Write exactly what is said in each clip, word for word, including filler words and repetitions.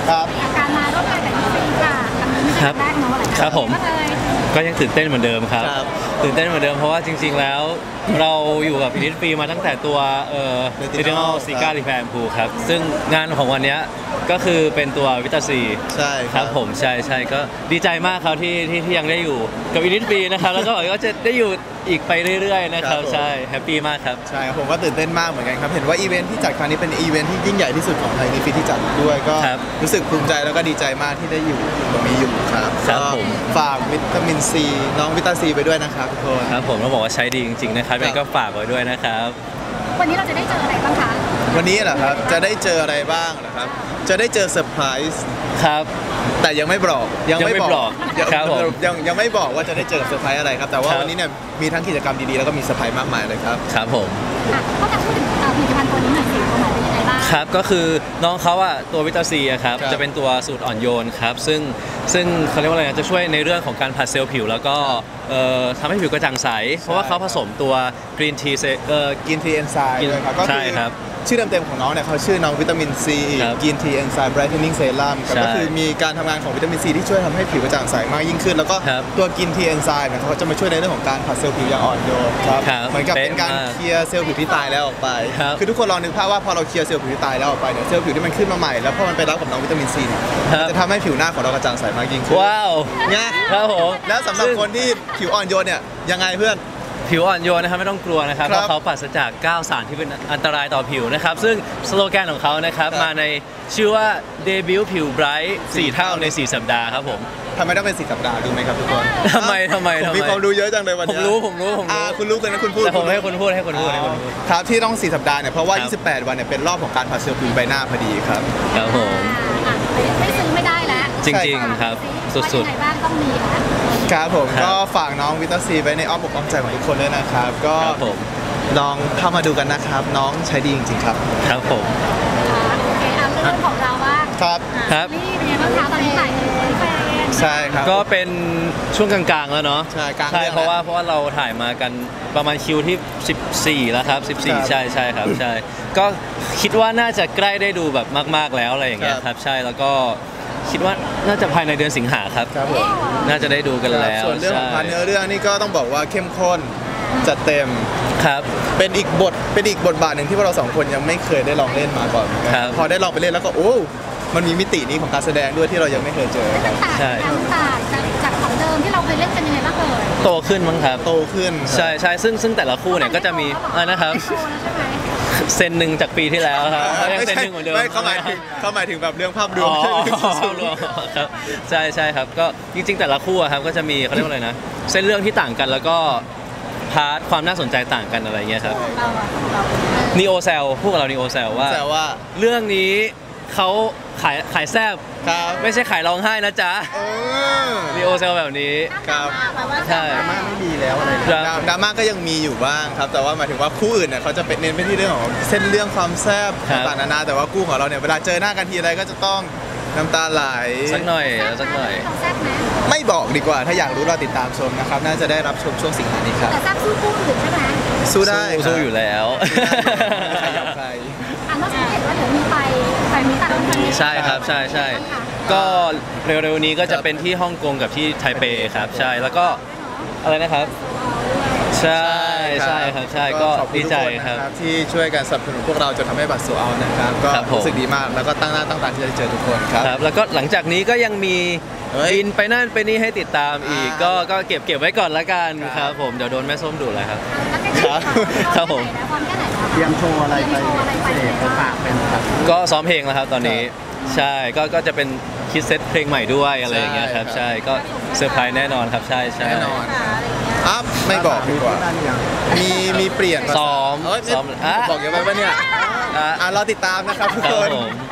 ครับการมาร่วมงานกับยูซีค่ะครั้งนี้เป็นครั้งแรกเนาะครับผมก็ยังตื่นเต้นเหมือนเดิมครับตื่นเต้นเหมือนเดิมเพราะว่าจริงๆแล้วเราอยู่กับอินิสฟีมาตั้งแต่ตัวเอ่อ Original Sika Repair and Pool ครับซึ่งงานของวันนี้ก็คือเป็นตัววิตาซีใช่ครับผมใช่ใช่ก็ดีใจมากครับที่ที่ที่ยังได้อยู่กับอินิสฟีนะครับแล้วก็ก็จะได้อยู่อีกไปเรื่อยๆนะครับใช่แฮปปี้มากครับใช่ผมก็ตื่นเต้นมากเหมือนกันครับเห็นว่าอีเวนท์ที่จัดครั้งนี้เป็นอีเวนท์ที่ยิ่งใหญ่ที่สุดของไทยในปีที่จัดด้วยก็รู้สึกภูมิใจแล้วก็ดีใจมากที่ได้อยู่ตรงนี้อยู่ครับครับผมฝากวิตามินซีน้องวิตาซีไปด้วยนะครับทุกคนครับผมต้องบอกว่าใช้ดีจริงๆนะครับก็ฝากไว้ด้วยนะครับวันนี้เราจะได้เจออะไรบ้างคะวันนี้เหรอครับจะได้เจออะไรบ้างเหรอครับจะได้เจอเซอร์ไพรส์ครับแต่ยังไม่บอกยังไม่บอกครับผมยังยังไม่บอกว่าจะได้เจอเซอร์ไพรส์อะไรครับแต่ว่าวันนี้เนี่ยมีทั้งกิจกรรมดีๆแล้วก็มีเซอร์ไพรส์มากมายเลยครับครับผมก็จะพูดถึงผลิตภัณฑ์ตัวนี้หน่อยสิว่ามันเป็นยังไงบ้างครับก็คือน้องเขาอะตัววิตาซีอะครับจะเป็นตัวสูตรอ่อนโยนครับซึ่งซึ่งเขาเรียกว่าอะไรจะช่วยในเรื่องของการผัดเซลล์ผิวแล้วก็ทำให้ผิวกระจ่างใสเพราะว่าเขาผสมตัวกรีนทีเอ่อกรีนทีเอนไซม์ด้วยครับก็ใช่ครับชื่อเต็มๆของน้องเนี่ยเขาชื่อน้องวิตามินซีกินทีเอนไซม์ไบรท์เทนนิ่งเซรั่มก็คือมีการทำงานของวิตามินซีที่ช่วยทำให้ผิวกระจ่างใสมากยิ่งขึ้นแล้วก็ตัวกินทีเอนไซม์เนี่ยเขาจะมาช่วยในเรื่องของการผัดเซลล์ผิวอย่างอ่อนโยนครับเหมือนกับเป็นการเคลียร์เซลล์ผิวที่ตายแล้วออกไปคือทุกคนลองนึกภาพว่าพอเราเคลียร์เซลล์ผิวที่ตายแล้วออกไปเนี่ยเซลล์ผิวที่มันขึ้นมาใหม่แล้วพอมันไปรับกับน้องวิตามินซีเนี่ยจะทำให้ผิวหน้าของเรากระจ่างใสมากยิ่งขึ้นว้าวเนี่ยครับผมแล้วสำหรับคนที่ผิวอ่อนโยนเนี่ยยังไงเพื่อนผิวอ่อนโยนนะครับไม่ต้องกลัวนะครับเพราะเขาปราศจากเก้าสารที่เป็นอันตรายต่อผิวนะครับซึ่งสโลแกนของเขานะครับมาในชื่อว่าเดบิวต์ผิวไบรท์สี่เท่าในสี่สัปดาห์ครับผมทำไมต้องเป็นสี่สัปดาห์ดูไหมครับทุกคนทำไมทำไมผมมีความรู้เยอะจังเลยวันนี้ผมรู้ผมรู้ผมรู้คุณรู้กันนะคุณพูดแต่ผมให้คุณพูดให้คุณพูดให้คุณพูดครับที่ต้องสี่สัปดาห์เนี่ยเพราะว่ายี่สิบแปดวันเนี่ยเป็นรอบของการผัดเซลล์ผิวใบหน้าพอดีครับครับผมไม่ซื้อไม่ได้แล้วจริงๆครับสุดๆบ้างต้องมีครับผมก็ฝากน้องวิตาซีไว้ในอ้อมอกอ้อมใจของทุกคนด้วยนะครับก็ลองเข้ามาดูกันนะครับน้องใช้ดีจริงๆครับครับผมโอเคเอาเรื่องของเราว่าครับครับนี่เป็นยังไงบ้างคะตอนนี้ถ่ายแฟนใช่ครับก็เป็นช่วงกลางๆแล้วเนาะใช่กลางใช่เพราะว่าเพราะว่าเราถ่ายมากันประมาณคิวที่สิบสี่แล้วครับสิบสี่ใช่ใช่ครับใช่ก็คิดว่าน่าจะใกล้ได้ดูแบบมากๆแล้วอะไรอย่างเงี้ยครับใช่แล้วก็คิดว่าน่าจะภายในเดือนสิงหาครับครับผมน่าจะได้ดูกันแล้วส่วนเรื่องของพาร์ทเนื้อเรื่องนี่ก็ต้องบอกว่าเข้มข้นจัดเต็มครับเป็นอีกบทเป็นอีกบทบาทหนึ่งที่พวกเราสองคนยังไม่เคยได้ลองเล่นมาก่อนพอได้ลองไปเล่นแล้วก็โอ้มันมีมิตินี้ของการแสดงด้วยที่เรายังไม่เคยเจอใช่ต่างจากของเดิมที่เราเคยเล่นกันยังไงบ้างเอ่ยโตขึ้นมั้งครับโตขึ้นใช่ใช่ซึ่งซึ่งแต่ละคู่เนี่ยก็จะมีอะไรนะครับเซนหนึ่งจากปีที่แล้วครับยังเซนหนึ่งเหมือนเดิมไม่เขาหมายถึงเขาหมายถึงแบบเรื่องภาพรวมครับใช่ใช่ครับก็จริงๆแต่ละคู่ครับก็จะมีเขาเรียกว่าอะไรนะเส้นเรื่องที่ต่างกันแล้วก็พาร์ทความน่าสนใจต่างกันอะไรเงี้ยครับนีโอเซลพูดกับเรานีโอเซลว่าเรื่องนี้เขาขายขายแซบไม่ใช่ขายร้องไห้นะจ๊ะนีโอเซลแบบนี้ครับใช่ดราม่าไม่มีแล้วอะไรดราม่าก็ยังมีอยู่บ้างครับแต่ว่าหมายถึงว่าคู่อื่นเนี่ยเขาจะเป็นเน้นไปที่เรื่องของเส้นเรื่องความแซบต่างๆนานาแต่ว่าคู่ของเราเนี่ยเวลาเจอหน้ากันทีไรก็จะต้องน้ำตาไหลสักหน่อยสักหน่อยไม่บอกดีกว่าถ้าอยากรู้เราติดตามชมนะครับน่าจะได้รับชมช่วงสิงหานี้ครับแต่แซบสู้คู่อื่นใช่ไหมสู้ได้สู้อยู่แล้วใครอยากใครอ่ะนอกจากเห็นว่าเดี๋ยวมีไปไปมีตัดใช่ครับใช่ใช่ก็เร็วๆนี้ก็จะเป็นที่ฮ่องกงกับที่ไทเปครับใช่แล้วก็อะไรนะครับใช่ใช่ครับใช่ก็ดีใจครับที่ช่วยกันสนับสนุนพวกเราจนทำให้บัตรโซเอานะครับก็รู้สึกดีมากแล้วก็ตั้งหน้าตั้งตาที่จะเจอทุกคนครับแล้วก็หลังจากนี้ก็ยังมีบินไปนั่นไปนี่ให้ติดตามอีกก็ก็เก็บเก็บไว้ก่อนละกันครับผมเดี๋ยวโดนแม่ส้มดุเลยครับครับผมเตรียมโชว์อะไรไปฝากเป็นก็ซ้อมเพลงแล้วครับตอนนี้ใช่ก็ก็จะเป็นคิดเซตเพลงใหม่ด้วยอะไรอย่างเงี้ยครับใช่ก็เซอร์ไพรส์แน่นอนครับใช่ใช่แน่นอนอัพไม่บอกดีกว่ามีมีเปลี่ยนซ้อมซ้อมบอกยังไงวะเนี่ยอ่ะเราติดตามนะครับทุกคน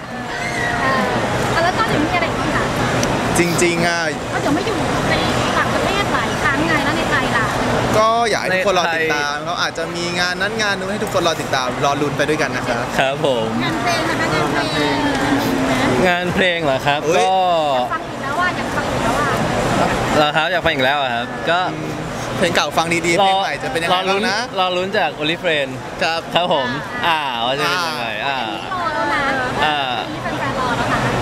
แล้วตอนนี้มีอะไรบ้างคะจริงๆอ่ะก็เดี๋ยวไม่อยู่ในต่างประเทศหลายครั้งไงแล้วในไทยล่ะก็อยากให้ทุกคนรอติดตามเขาอาจจะมีงานนั้นงานนู้นให้ทุกคนรอติดตามรอลุ้นไปด้วยกันนะครับครับผมงานเพลงนะคะงานเพลงงานเพลงเหรอครับก็ฟังอีกแล้วว่าอยากฟังอีกแล้วว่าเหรอครับอยากฟังอีกแล้วครับก็เพลงเก่าฟังดีๆเพลงใหม่จะเป็นยังไงบ้างนะรอลุ้นจากโอลิเฟรนครับครับผมอ่าว่าจะเป็นยังไงอ่ารอแล้วนะอ่าแฟนๆรอแล้วค่ะ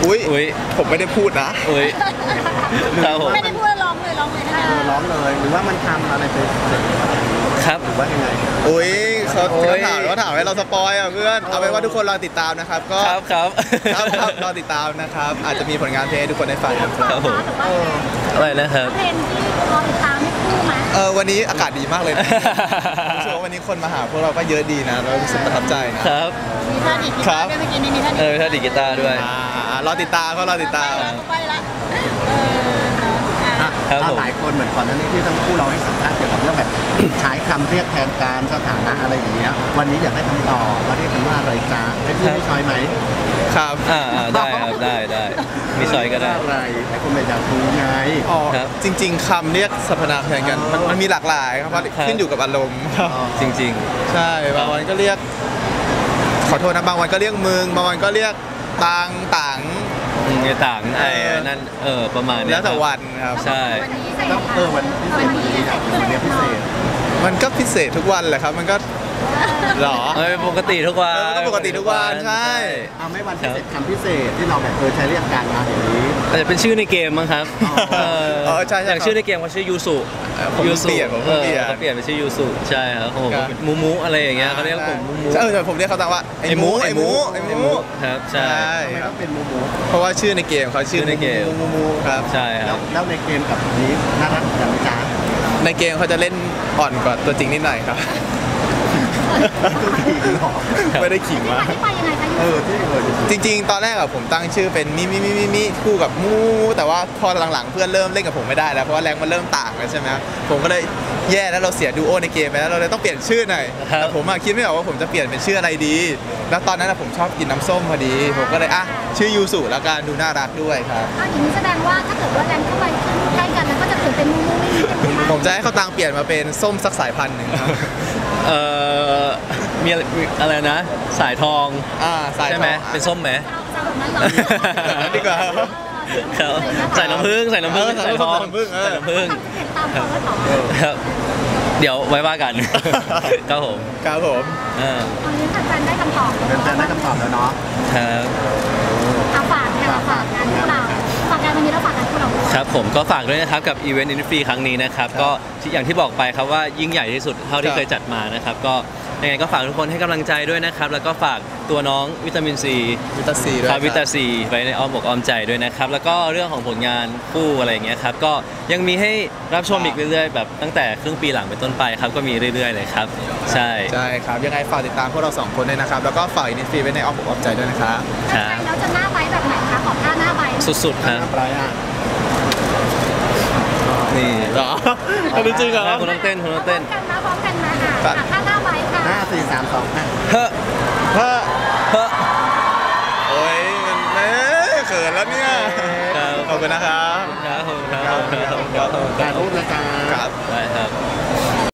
อุ้ยอุ้ยผมไม่ได้พูดนะอุ้ยครับผมไม่ได้พูดร้องเลยร้องเลยนะคะร้องเลยหรือว่ามันทำอะไรไปครับหรือว่ายังไงอุ้ยเขาโอ้ยเขาถามเขาถามให้เราสปอยอ่ะเพื่อนเอาเป็นว่าทุกคนรอติดตามนะครับก็ครับครับครับครับรอติดตามนะครับอาจจะมีผลงานเพลงให้ทุกคนได้ฟังกันครับครับผมแต่ว่าอะไรนะครับเพลงที่รอติดตามไม่คู่ไหมเออวันนี้อากาศดีมากเลยนะรู้สึกว่าวันนี้คนมาหาพวกเราก็เยอะดีนะเรารู้สึกประทับใจนะครับมีท่าดีดกีตาร์ด้วยเมื่อกี้นี้มีท่าดีเออถ้าดีดกีตาร์ด้วยอ่ารอติดตามก็รอติดตามไปละเอออ่ะครับผมหลายคนเหมือนก่อนหน้านี้ที่ทั้งคู่เราให้สัมภาษณ์เกี่ยวกับเรื่องแบบ ใช้คำเรียกแทนการสถานะอะไรอย่างเงี้ยวันนี้อยากให้คำตอบว่าเรียกกันว่าอะไรจ้าให้พูดไม่ช้อยไหมครับอ่าอ่าได้ครับได้ได้มีซอยก็ได้อะไรให้คนไม่อยากรู้ไงอ๋อครับจริง ๆคำเรียกสรรพนามแทนกันมันมันมีหลากหลายครับเพราะครับขึ้นอยู่กับอารมณ์จริงใช่บางวันก็เรียกขอโทษนะบางวันก็เรียกมึงบางวันก็เรียกตังต่างๆอืมไอ้ต่างไอ้นั่นเออประมาณเนี้ยแล้วแต่ครับวันครับใช่วันนี้ใส่แล้วเออวันพิเศษวันนี้อยากเป็นวันนี้พิเศษมันก็พิเศษทุกวันแหละครับ มันก็หรอเอ้ยปกติทุกวันเออก็ปกติทุกวันใช่เอาไม่วันพิเศษคำพิเศษที่เราแบบเออใช้เรียกกันมาอย่างนี้อาจจะเป็นชื่อในเกมมั้งครับอ๋อเออเออใช่ใช่อย่างชื่อในเกมเขาชื่อยูสุผมยูเปลี่ยนผมเออเปลี่ยนเขาเปลี่ยนเป็นชื่อยูสุใช่ครับผมครับมูมูอะไรอย่างเงี้ยเขาเรียกผมมูมูใช่เออผมเรียกเขาตามว่าไอ้หมูไอ้หมูไอ้หมูครับใช่ใช่ทำไมครัต้บองเป็นโมโมเพราะว่าชื่อในเกมเขาชื่อชื่อในเกมมูมูมูครับใช่คแล้รัวบแล้วในเกมกับนี้น่ารักอย่างจ้าในเกมเขาจะเล่นอ่อนกว่าตัวจริงนิดหน่อยครับตัวผีหรอไม่ได้ขิงมากที่ไปยังไงคะเออที่เออจริงๆ ตอนแรกอะผมตั้งชื่อเป็นมิมิมิมิมิคู่กับมูแต่ว่าพอหลังๆเพื่อนเริ่มเล่นกับผมไม่ได้แล้วเพราะว่าแรงมันเริ่มต่างกันใช่ไหมผมก็เลยแย่แล้วเราเสียดูโอในเกมไปแล้วเราเลยต้องเปลี่ยนชื่อหน่อยครับแต่ผมอะคิดไม่ออกว่าผมจะเปลี่ยนเป็นชื่ออะไรดี แล้วตอนนั้นอะผมชอบกินน้ำส้มพอดี ผมก็เลยอ่ะชื่อยูสุแล้วกันดูน่ารักด้วยครับอ้าวอย่างนี้แสดงว่าถ้าเกิดว่าแรงเข้าไปใกล้กันแล้วก็จะเกิดเป็นมูมูไม่มีเป็นผมจะให้เขาตังเปลี่ยนมาเป็นส้มสักสายพันธุ์หนึ่งครับเออมีอะไรมีอะไรนะ สายทองอ่าสายใช่ไหมทองเป็นส้มไหมจะแบบนั้นเหรอแบบนั้นดีกว่าครับใส่น้ำผึ้งใส่น้ำผึ้งเออใส่ใส่ทองน้ำผึ้งเออใส่น้ำผึ้งทำจะเห็นตามเขาแล้วต่อครับ เดี๋ยวไว้ว่ากันครับผมครับผมอ่าตอนนี้แฟนๆได้คำตอบเป็นแฟนได้คำตอบแล้วเนาะครับเอาฝากเนี่ยฝากงานพวกเราฝากงานวันนี้แล้วฝากงานพวกเราด้วยครับผมก็ฝากด้วยนะครับกับอีเวนต์อินฟรีครั้งนี้นะครับก็อย่างที่บอกไปครับว่ายิ่งใหญ่ที่สุดเท่าที่เคยจัดมานะครับก็ยังไงก็ฝากทุกคนให้กำลังใจด้วยนะครับแล้วก็ฝากตัวน้องวิตามินซีวิตาซีด้วยคาวิตาซีไว้ในอ้อมอกอ้อมใจด้วยนะครับแล้วก็เรื่องของผลงานคู่อะไรอย่างเงี้ยครับก็ยังมีให้รับชมอีกเรื่อยๆแบบตั้งแต่ครึ่งปีหลังเป็นต้นไปครับก็มีเรื่อยๆเลยครับใช่ใช่ครับ ยังไงฝากติดตามพวกเราสองคนด้วยนะครับ แล้วก็ฝากอินิฟีไว้ในอ้อมอกอ้อมใจด้วยนะครับครับแล้วจะหน้าไบแบบไหนคะขอท่าหน้าไบสุดๆครับปลายอ่ะนี่เหรออันนี้จริงเหรอคุณต้องเต้นคุณต้องเต้นกันนะพร้อมกันนะอ่ะท่าหน้าไบค่ะห้าสี่สามสองห้าเฮ้อเฮ้อเฮ้อโอ้ยมันเอ๊ะเขินแล้วเนี่ยครับขอบคุณนะครับครับผมครับผมครับผมครับการรูปรายการครับได้ครับ